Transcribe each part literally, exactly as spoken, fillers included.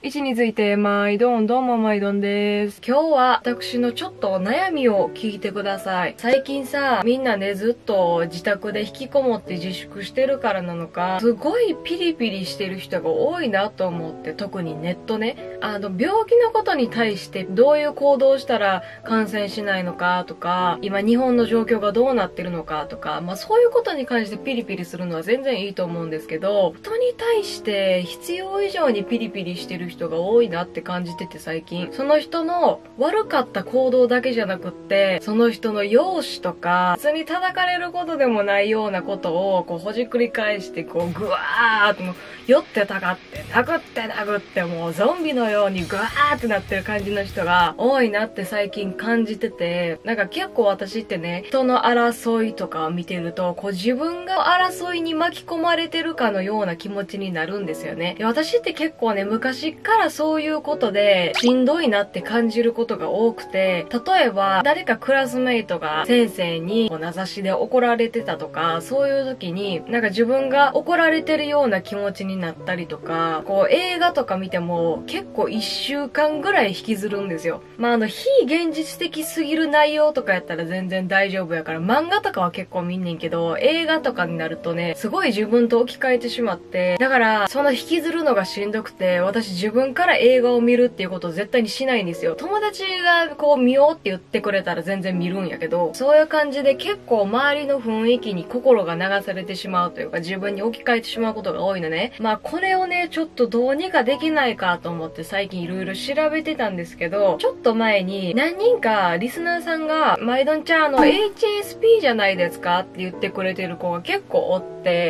位置について、まいどん、どうもまいどんです。今日は私のちょっと悩みを聞いてください。最近さ、みんなね、ずっと自宅で引きこもって自粛してるからなのか、すごいピリピリしてる人が多いなと思って、特にネットね、あの、病気のことに対してどういう行動をしたら感染しないのかとか、今日本の状況がどうなってるのかとか、まあそういうことに関してピリピリするのは全然いいと思うんですけど、人に対して必要以上にピリピリしてる人が多いなって感じてて最近。その人の悪かった行動だけじゃなくって、その人の容姿とか、普通に叩かれることでもないようなことをこうほじくり返してこうグワーってもう酔ってたかって殴って殴ってもうゾンビのようにグワーってなってる感じの人が多いなって最近感じてて、なんか結構私ってね、人の争いとかを見てると、こう自分が争いに巻き込まれてるかのような気持ちになるんですよね。で、私って結構ね、昔からそういうことでしんどいなって感じることが多くて、例えば誰かクラスメイトが先生にこう名指しで怒られてたとか、そういう時になんか自分が怒られてるような気持ちになったりとか、こう映画とか見ても結構いっしゅうかんぐらい引きずるんですよ。まああの非現実的すぎる内容とかやったら全然大丈夫やから、漫画とかは結構見んねんけど、映画とかになるとね、すごい自分と置き換えてしまって、だからその引きずるのがしんどくて、私自分から映画を見るっていうことを絶対にしないんですよ。友達がこう見ようって言ってくれたら全然見るんやけど、そういう感じで結構周りの雰囲気に心が流されてしまうというか、自分に置き換えてしまうことが多いのね。まあこれをね、ちょっとどうにかできないかと思って最近いろいろ調べてたんですけど、ちょっと前に何人かリスナーさんが、まいどんちゃんあの エイチエスピー じゃないですかって言ってくれてる子が結構おって、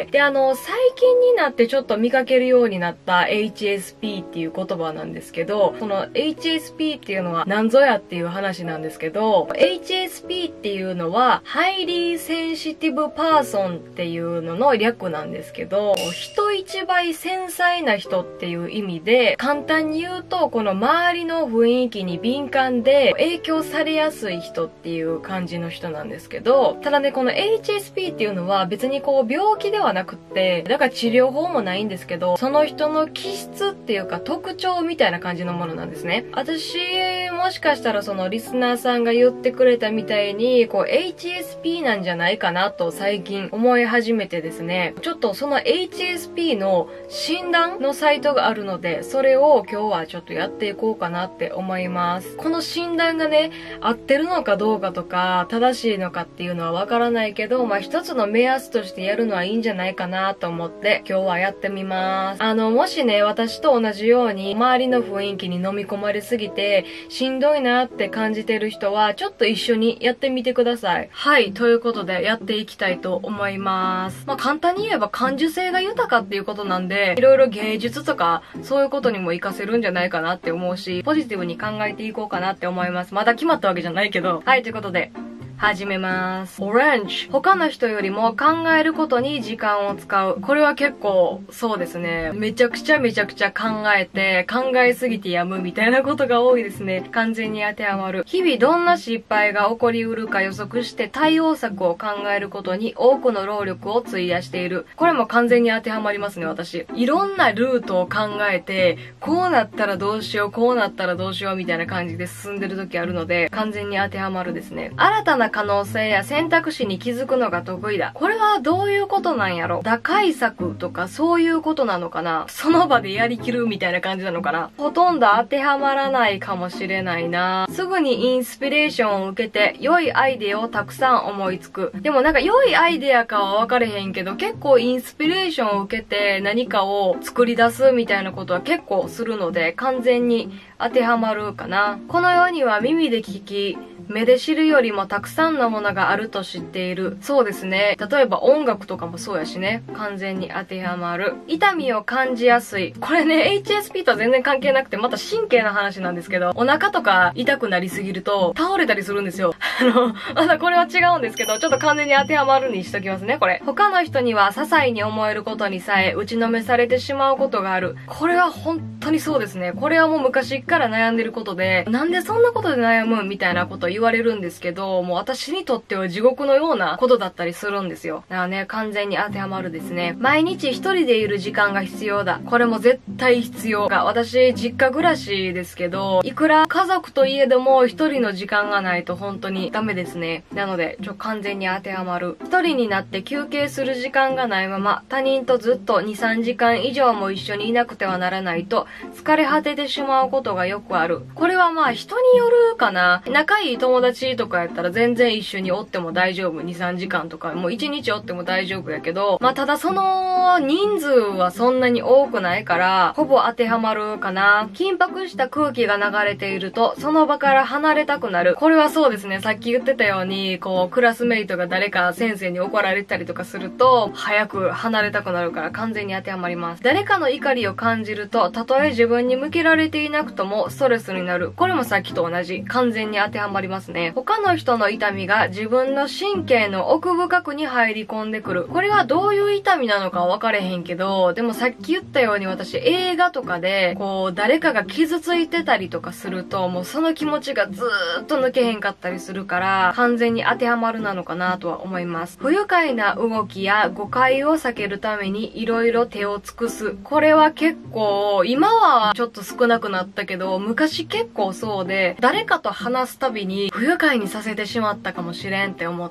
であの最近になってちょっと見かけるようになった エイチエスピー っていう言葉なんですけど、その エイチエスピー っていうのは何ぞやっていう話なんですけど、 エイチエスピー っていうのはハイリーセンシティブパーソンっていうのの略なんですけど、人一倍繊細な人っていう意味で、簡単に言うとこの周りの雰囲気に敏感で影響されやすい人っていう感じの人なんですけど、ただねこの エイチエスピー っていうのは別にこう病気ではなくって、だから治療法もないんですけど、その人の気質っていうか特徴みたいな感じのものなんですね。私もしかしたらそのリスナーさんが言ってくれたみたいにこう エイチエスピー なんじゃないかなと最近思い始めてですね、ちょっとその エイチエスピー の診断のサイトがあるので、それを今日はちょっとやっていこうかなって思います。この診断がね合ってるのかどうかとか正しいのかっていうのはわからないけど、まあ一つの目安としてやるのはいいんじゃないかなと思って今日はやってみます。あのもしね私と同じように周りの雰囲気に飲み込まれすぎてしんどいなって感じてる人はちょっと一緒にやってみてください。はい、ということでやっていきたいと思います。まあ簡単に言えば感受性が豊かっていうことなんで、いろいろ芸術とかそういうことにも活かせるんじゃないかなって思うし、ポジティブに考えていこうかなって思います。まだ決まったわけじゃないけど。はい、ということで始めます。オレンジ。他の人よりも考えることに時間を使う。これは結構、そうですね。めちゃくちゃめちゃくちゃ考えて、考えすぎてやむみたいなことが多いですね。完全に当てはまる。日々どんな失敗が起こりうるか予測して対応策を考えることに多くの労力を費やしている。これも完全に当てはまりますね、私。いろんなルートを考えて、こうなったらどうしよう、こうなったらどうしようみたいな感じで進んでる時あるので、完全に当てはまるですね。新たな可能性や選択肢に気づくのが得意だ。これはどういうことなんやろ？打開策とかそういうことなのかな？その場でやりきるみたいな感じなのかな？ほとんど当てはまらないかもしれないな。すぐにインスピレーションを受けて良いアイデアをたくさん思いつく。でもなんか良いアイデアかは分かれへんけど、結構インスピレーションを受けて何かを作り出すみたいなことは結構するので、完全に当てはまるかな。この世には耳で聞き、目で知るよりもたくさんのものがあると知っている。そうですね。例えば音楽とかもそうやしね。完全に当てはまる。痛みを感じやすい。これね、エイチエスピー とは全然関係なくて、また神経な話なんですけど、お腹とか痛くなりすぎると倒れたりするんですよ。あの、まだこれは違うんですけど、ちょっと完全に当てはまるにしときますね、これ。他の人には些細に思えることにさえ打ちのめされてしまうことがある。これは本当にそうですね。これはもう昔から悩んでることで、なんでそんなことで悩むみたいなこと言われるんですけど、もう私にとっては地獄のようなことだったりするんですよ。だからね、完全に当てはまるですね。毎日一人でいる時間が必要だ。これも絶対必要が。私、実家暮らしですけど、いくら家族といえども一人の時間がないと本当にダメですね。なので、ちょ、完全に当てはまる。一人になって休憩する時間がないまま、他人とずっとに、さんじかん以上も一緒にいなくてはならないと、疲れ果ててしまうことがよくある。これはまあ人によるかな。仲いい友達とかやったら全然一緒におっても大丈夫。に、さんじかんとか、もういちにちおっても大丈夫やけど、まあただその人数はそんなに多くないから、ほぼ当てはまるかな。緊迫した空気が流れていると、その場から離れたくなる。これはそうですね。さっき言ってたように、こう、クラスメイトが誰か先生に怒られたりとかすると、早く離れたくなるから完全に当てはまります。誰かの怒りを感じると、たとえ自分に向けられていなくともストレスになる。これもさっきと同じ。完全に当てはまりますね。他の人の痛みが自分の神経の奥深くに入り込んでくる。これはどういう痛みなのか分かれへんけど、でもさっき言ったように私映画とかで、こう、誰かが傷ついてたりとかすると、もうその気持ちがずーっと抜けへんかったりするから、完全に当てはまるなのかなとは思います。不愉快な動きや誤解を避けるために色々手を尽くす。これは結構、今はちょっと少なくなったけど、昔結構そうで、誰かと話すたびに不愉快にさせてしまったかもしれんって思って、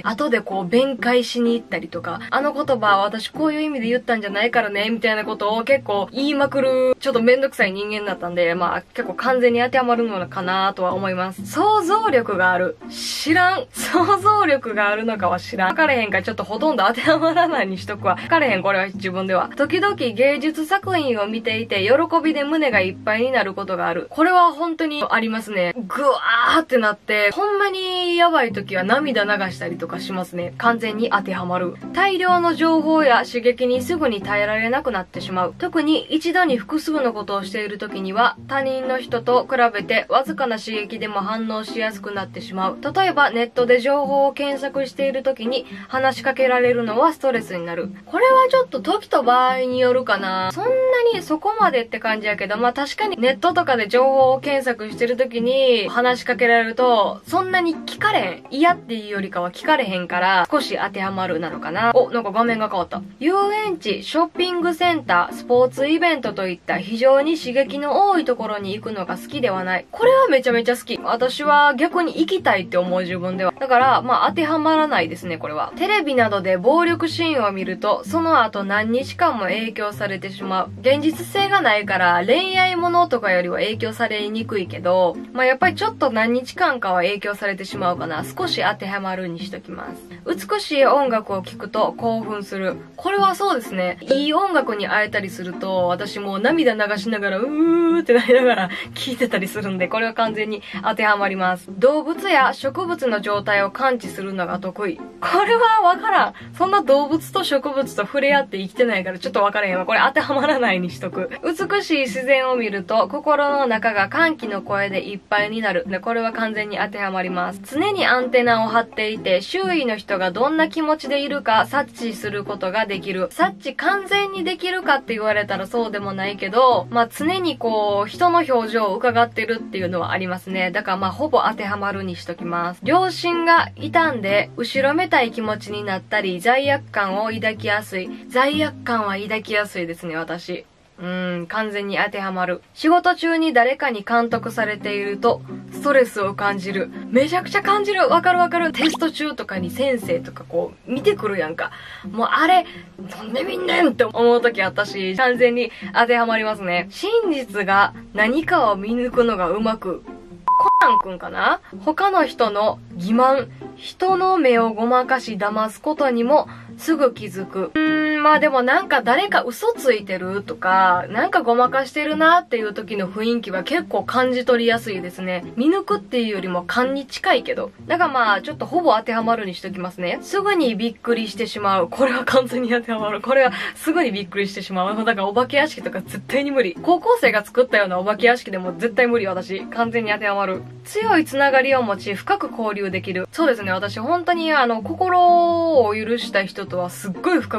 後でこう弁解しに行ったりとか、あの言葉私こういう意味で言ったんじゃないからね、みたいなことを結構言いまくる、ちょっとめんどくさい人間だったんで、まあ結構完全に当てはまるのかなとは思います。想像力がある。知らん。想像力があるのかは知らん。分かれへんからちょっとほとんど当てはまらないにしとくわ。分かれへん、これは自分では。時々芸術作品を見ていて、喜びで胸がいっぱいになることがある。これは本当にありますね。ぐわーってなって、ほんまにやばい時は涙流したりとかしますね。完全に当てはまる。大量の情報や刺激にすぐに耐えられなくなってしまう。特に一度に複数のことをしている時には、他人の人と比べてわずかな刺激でも反応しやすくなってしまう。例えばネットで情報を検索している時に話しかけられるのはストレスになる。これはちょっと時と場合によるかな。そんなにそこまでって感じやけど、まあ確かにネットとかで情報を検索してる時に話しかけられると、そんなに聞かれへん。嫌っていうよりかは聞かれへんから、少し当てはまるなのかな。お、なんか画面が変わった。遊園地、ショッピングセンター、スポーツイベントといった非常に刺激の多いところに行くのが好きではない。これはめちゃめちゃ好き。私は逆に行きたいって思う自分では。だから、まあ当てはまらないですね、これは。テレビなどで暴力シーンを見ると、その後何日間も影響されてしまう。現実性がないから恋愛ものとかよりは影響されにくいけど、まあやっぱりちょっと何日間かは影響されてしまうかな。少し当てはまるにしときます。美しい音楽を聴くと興奮する。これはそうですね。いい音楽に会えたりすると、私もう涙流しながらうーってなりながら聴いてたりするんで、これは完全に当てはまります。動物や植物の状態を感知するのが得意。これはわからん。そんな動物と植物と触れ合って生きてないからちょっとわからへんわ。これ当てはまらないにしとく。美しい自然を見ると心の中が歓喜の声でいっぱいになる。で、これは完全に当てはまります。常にアンテナを張っていて、周囲の人がどんな気持ちでいるか察知することができる。察知完全にできるかって言われたらそうでもないけど、まあ常にこう、人の表情を伺ってるっていうのはありますね。だからまあほぼ当てはまるにしときます。両親が傷んで、後ろめたい気持ちになったり、罪悪感を抱きやすい。罪悪感は抱きやすいですね、私。うーん、完全に当てはまる。仕事中に誰かに監督されていると、ストレスを感じる。めちゃくちゃ感じる。わかるわかる。テスト中とかに先生とかこう、見てくるやんか。もうあれ、なんで見んねんって思うときあったし、完全に当てはまりますね。真実が何かを見抜くのがうまく。コナンくんかな？他の人の欺瞞、人の目をごまかし騙すことにもすぐ気づく。うーん、まあでもなんか誰か嘘ついてるとか、なんかごまかしてるなっていう時の雰囲気は結構感じ取りやすいですね。見抜くっていうよりも勘に近いけど。だからまあちょっとほぼ当てはまるにしときますね。すぐにびっくりしてしまう。これは完全に当てはまる。これはすぐにびっくりしてしまう。だからお化け屋敷とか絶対に無理。高校生が作ったようなお化け屋敷でも絶対無理私。完全に当てはまる。強いつながりを持ち深く交流できる。そうですね、私本当にあの心を許した人とはすっごい深く交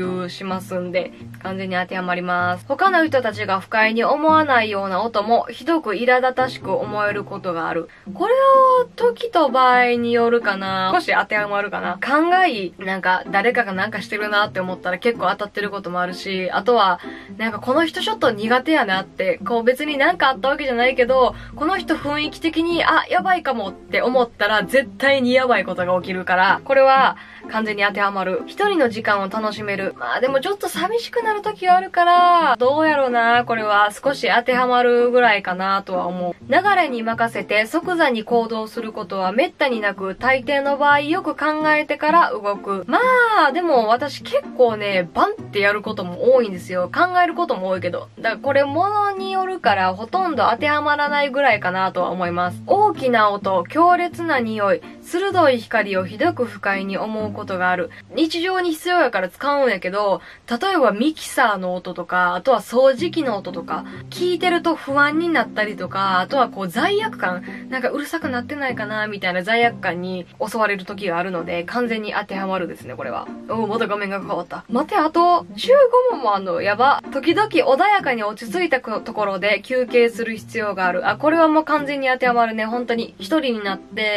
有しますんで、完全に当てはまります。他の人たちが不快に思わないような音もひどく苛立たしく思えることがある。これは時と場合によるかな。少し当てはまるかな。勘がいい。なんか誰かがなんかしてるなって思ったら結構当たってることもあるし、あとはなんかこの人ちょっと苦手やなって、こう別になんかあったわけじゃないけど、この人雰囲気的にあ、やばいかもって思ったら絶対にやばいことが起きるから、これは完全に当てはまる。一人の時間を楽しめる。まあでもちょっと寂しくなる時があるから、どうやろうな。これは少し当てはまるぐらいかなとは思う。流れに任せて即座に行動することは滅多になく、大抵の場合よく考えてから動く。まあ、でも私結構ね、バンってやることも多いんですよ。考えることも多いけど。だからこれ物によるからほとんど当てはまらないぐらいかなとは思います。大きな音、強烈な匂い、鋭い光をひどく不快に思うことがある。日常に必要やから使うんやけど、例えばミキサーの音とか、あとは掃除機の音とか、聞いてると不安になったりとか、あとはこう罪悪感、なんかうるさくなってないかなみたいな罪悪感に襲われる時があるので、完全に当てはまるですね、これは。おお、また画面が変わった。待て、あとじゅうご問もあんの。やば。時々穏やかに落ち着いたところで休憩する必要がある。あ、これはもう完全に当てはまるね。本当に一人になって、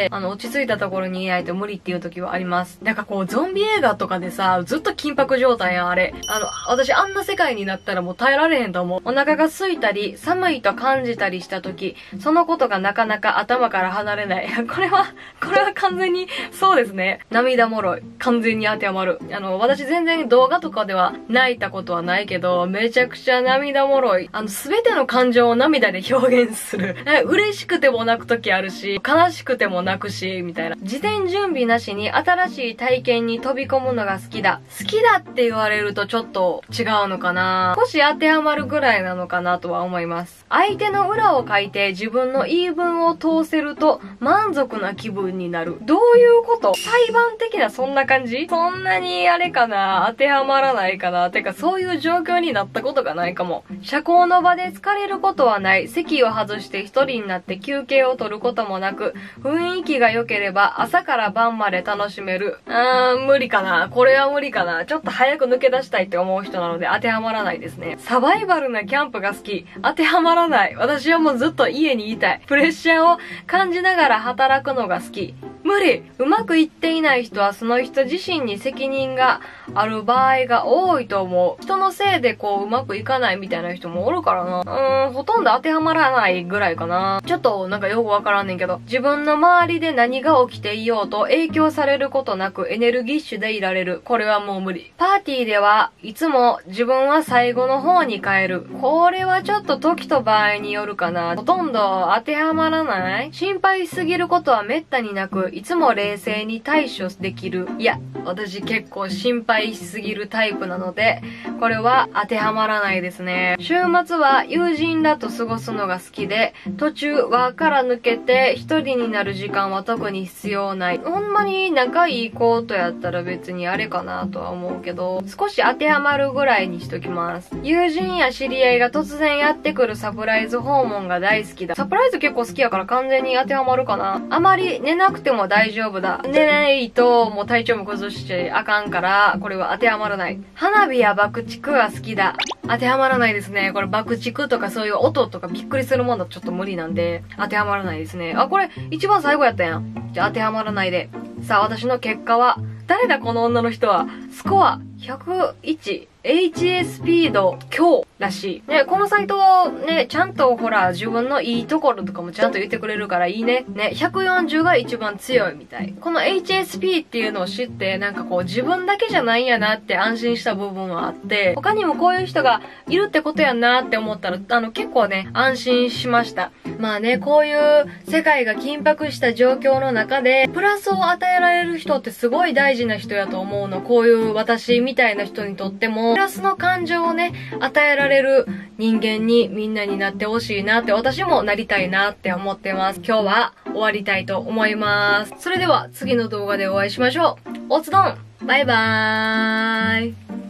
あの、落ち着いたところにいないと無理っていう時はあります。なんかこう、ゾンビ映画とかでさ、ずっと緊迫状態やん、あれ。あの、私あんな世界になったらもう耐えられへんと思う。お腹が空いたり、寒いと感じたりした時、そのことがなかなか頭から離れない。これは、これは完全に、そうですね。涙もろい。完全に当てはまる。あの、私全然動画とかでは泣いたことはないけど、めちゃくちゃ涙もろい。あの、すべての感情を涙で表現する。嬉しくても泣く時あるし、悲しくても泣くし、みたいな。事前準備なしに新しい体験に飛び込むのが好きだ。好きだって言われるとちょっと違うのかな。少し当てはまるぐらいなのかなとは思います。相手の裏を書いて自分の言い分を通せると満足な気分になる。どういうこと？裁判的なそんな感じ？そんなにあれかな？当てはまらないかな？てかそういう状況になったことがないかも。社交の場で疲れることはない。席を外して一人になって休憩を取ることもなく、雰囲気が良ければ朝から晩まで楽しめる。あー、無理かな。これは無理かな。ちょっと早く抜け出したいって思う人なので当てはまらないですね。サバイバルなキャンプが好き。当てはまらない。私はもうずっと家にいたい。プレッシャーを感じながら働くのが好き。無理。うまくいっていない人はその人自身に責任がある場合が多いと思う。人のせいでこううまくいかないみたいな人もおるからな。うーん、ほとんど当てはまらないぐらいかな。ちょっとなんかよくわからんねんけど、自分の周りで何が起きていようと影響されることなくエネルギッシュでいられる。これはもう無理。パーティーではいつも自分は最後の方に帰る。これはちょっと時と場合によるかな。ほとんど当てはまらない。心配しすぎることは滅多になく、いつも冷静に対処できる。いや、私結構心配しすぎるタイプなので、これは当てはまらないですね。週末は友人らと過ごすのが好きで、途中輪から抜けて一人になる時間は特に必要ない。ほんまに仲いい子とやったら別にあれかなとは思うけど、少し当てはまるぐらいにしときます。友人や知り合いが突然やってくるサプライズ訪問が大好きだ。サプライズ結構好きやから完全に当てはまるかな。あまり寝なくても大丈夫だ。寝ないともう体調も崩してあかんから、これは当てはまらない。花火や爆竹は好きだ。当てはまらないですね。これ爆竹とかそういう音とかびっくりするものだとちょっと無理なんで、当てはまらないですね。あ、これ一番最後やったやん。じゃあ当てはまらないで。さあ、私の結果は、誰だこの女の人は。スコアひゃくいち。エイチエー スピード強らしい。ね、このサイトね、ちゃんとほら、自分のいいところとかもちゃんと言ってくれるからいいね。ね、ひゃくよんじゅうが一番強いみたい。この エイチエスピー っていうのを知って、なんかこう自分だけじゃないんやなって安心した部分はあって、他にもこういう人がいるってことやなって思ったら、あの結構ね、安心しました。まあね、こういう世界が緊迫した状況の中で、プラスを与えられる人ってすごい大事な人やと思うの。こういう私みたいな人にとっても、プラスの感情をね、与えられる人間にみんなになってほしいなって、私もなりたいなって思ってます。今日は終わりたいと思います。それでは次の動画でお会いしましょう。おつどんバイバーイ。